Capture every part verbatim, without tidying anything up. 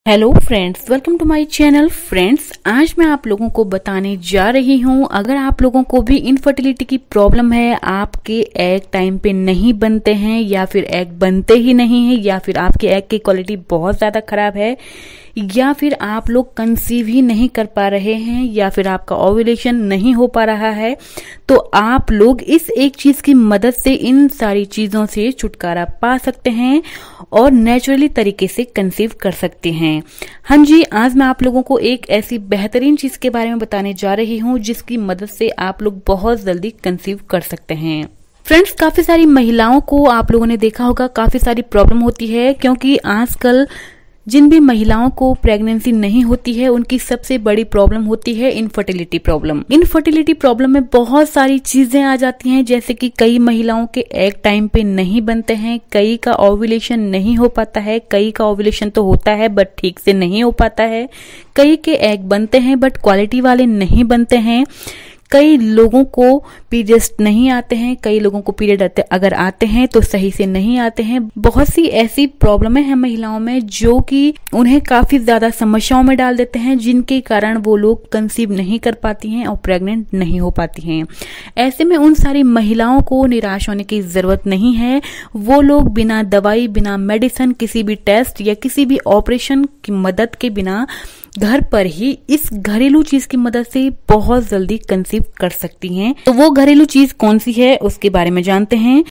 Hello friends, welcome to my channel. Friends, आज मैं आप लोगों को बताने जा रही हूं, अगर आप लोगों को भी इनफर्टिलिटी की प्रॉब्लम है, आपके एग टाइम पे नहीं बनते हैं या फिर एग बनते ही नहीं है या फिर आपके एग की क्वालिटी बहुत ज्यादा खराब है या फिर आप लोग कंसीव ही नहीं कर पा रहे हैं या फिर आपका ओव्यूलेशन नहीं हो पा रहा है, तो आप लोग इस एक चीज की मदद से इन सारी चीजों से छुटकारा पा सकते हैं और नेचुरली तरीके से कंसीव कर सकते हैं। हाँ जी, आज मैं आप लोगों को एक ऐसी बेहतरीन चीज के बारे में बताने जा रही हूँ जिसकी मदद से आप लोग बहुत जल्दी कंसीव कर सकते हैं। फ्रेंड्स, काफी सारी महिलाओं को आप लोगों ने देखा होगा काफी सारी प्रॉब्लम होती है, क्योंकि आजकल जिन भी महिलाओं को प्रेगनेंसी नहीं होती है उनकी सबसे बड़ी प्रॉब्लम होती है इनफर्टिलिटी प्रॉब्लम। इनफर्टिलिटी प्रॉब्लम में बहुत सारी चीजें आ जाती हैं, जैसे कि कई महिलाओं के एग टाइम पे नहीं बनते हैं, कई का ओव्यूलेशन नहीं हो पाता है, कई का ओव्यूलेशन तो होता है बट ठीक से नहीं हो पाता है, कई के एग बनते हैं बट क्वालिटी वाले नहीं बनते हैं, कई लोगों को पीरियड्स नहीं आते हैं, कई लोगों को पीरियड आते अगर आते हैं तो सही से नहीं आते हैं। बहुत सी ऐसी प्रॉब्लमें हैं महिलाओं में जो कि उन्हें काफी ज्यादा समस्याओं में डाल देते हैं, जिनके कारण वो लोग कंसीव नहीं कर पाती हैं और प्रेग्नेंट नहीं हो पाती हैं। ऐसे में उन सारी महिलाओं को निराश होने की जरूरत नहीं है। वो लोग बिना दवाई, बिना मेडिसिन, किसी भी टेस्ट या किसी भी ऑपरेशन की मदद के बिना घर पर ही इस घरेलू चीज की मदद से बहुत जल्दी कंसीव कर सकती हैं। तो वो घरेलू चीज कौन सी है उसके बारे में जानते हैं।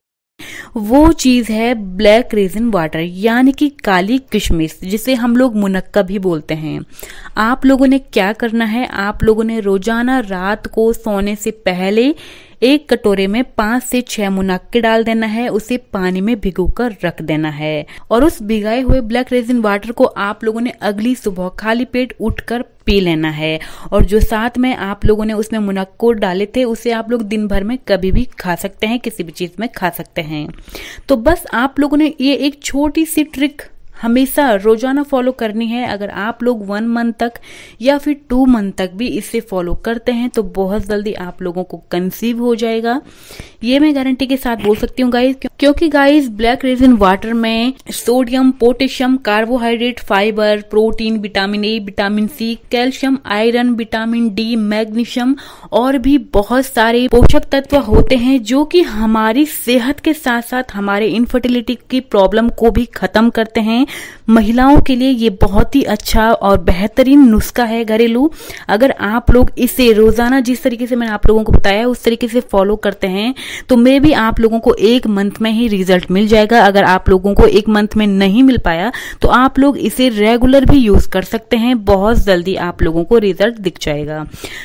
वो चीज है ब्लैक रेजिन वाटर, यानी कि काली किशमिश, जिसे हम लोग मुनक्का भी बोलते हैं। आप लोगों ने क्या करना है, आप लोगों ने रोजाना रात को सोने से पहले एक कटोरे में पांच से छह मुनक्के डाल देना है, उसे पानी में भिगोकर रख देना है और उस भिगाए हुए ब्लैक रेजिन वाटर को आप लोगों ने अगली सुबह खाली पेट उठकर पी लेना है। और जो साथ में आप लोगों ने उसमें मुनक्को डाले थे उसे आप लोग दिन भर में कभी भी खा सकते हैं, किसी भी चीज में खा सकते हैं। तो बस आप लोगों ने ये एक छोटी सी ट्रिक हमेशा रोजाना फॉलो करनी है। अगर आप लोग वन मंथ तक या फिर टू मंथ तक भी इसे फॉलो करते हैं तो बहुत जल्दी आप लोगों को कंसीव हो जाएगा, ये मैं गारंटी के साथ बोल सकती हूँ गाइस। क्योंकि गाइस ब्लैक रेजिन वाटर में sodium, potassium, carbohydrate, fibre, protein, vitamin A, vitamin C, calcium, iron, vitamin D, magnesium और भी बहुत सारे पोषक तत्व होते हैं जो कि हमारी सेहत के साथ साथ हमारे इनफर्टिलिटी की प्रॉब्लम को भी खत्म करते हैं। महिलाओं के लिए ये बहुत ही अच्छा और बेहतरीन नुस्खा है घरेलू। अगर आप लोग इसे रोजाना जिस तरीके से मैंने आप लोगों को बताया उस तरीके से फॉलो करते हैं तो मे भी आप लोगों को एक मंथ में ही रिजल्ट मिल जाएगा। अगर आप लोगों को एक मंथ में नहीं मिल पाया तो आप लोग इसे रेगुलर भी यूज कर सकते हैं, बहुत जल्दी आप लोगों को रिजल्ट दिख जाएगा।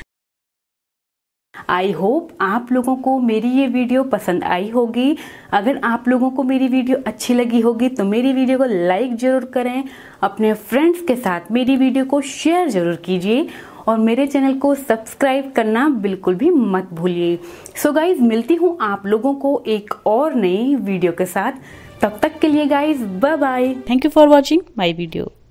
आई होप आप लोगों को मेरी ये वीडियो पसंद आई होगी। अगर आप लोगों को मेरी वीडियो अच्छी लगी होगी तो मेरी वीडियो को लाइक जरूर करें, अपने फ्रेंड्स के साथ मेरी वीडियो को शेयर जरूर कीजिए और मेरे चैनल को सब्सक्राइब करना बिल्कुल भी मत भूलिए। सो गाइज, मिलती हूँ आप लोगों को एक और नई वीडियो के साथ। तब तक के लिए guys bye bye. Thank you for watching my video.